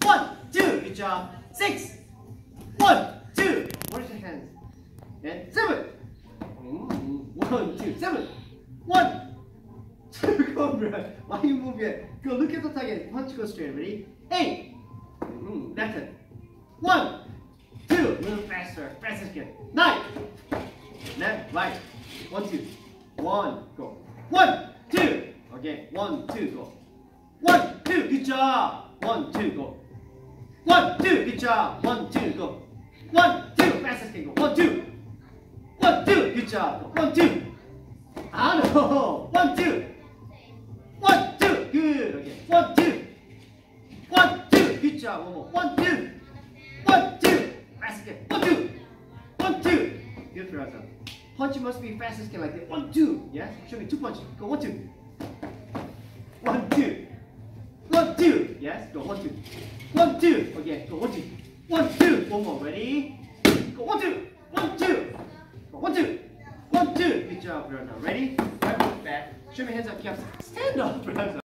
1, 2, good job. 6, 1, 2. Where's your hands? And 7. 1, 2, 7. 1, 2. Go, bro. Why you move it? Go, look at the target. Punch, go straight. Ready? 8. Left hand. 1, 2. A little faster. Fast again. 9. Left, right. 1, 2. 1, go. 1, 2. Okay. 1, 2, go. 1, 2. Good job. 1, 2, go. 1, 2. Good job. 1, 2, go. 1, 2. Fast again. Go. 1, 2. 1, 2. Good job. 1, 2. Ah no. 1, 2. 1, 2. Good. Okay. 1, 2. 1, 2. Good job. One more. 1, 2. 1, 2. Fast again. 1, 2. 1, 2. Good for yourself. Punch must be fast again like that. 1, 2. Yes. Show me 2 punches. Go 1, 2. 1, 2. 1, 2. Yes. Go 1, 2. 1, 2. Okay. Go 1, 2. 1, 2. One more. Ready? Go 1, 2. 1, 2. Go 1, 2. 1, 2. Good job, brother. Ready? Right foot back. Show me hands up. Stand up, brother.